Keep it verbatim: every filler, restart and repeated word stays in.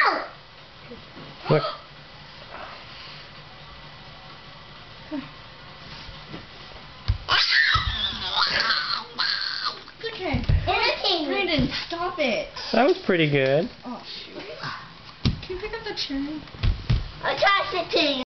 Look. Okay. Brandon, stop it. That was pretty good. Oh, shoot. Can you pick up the chair? I tried to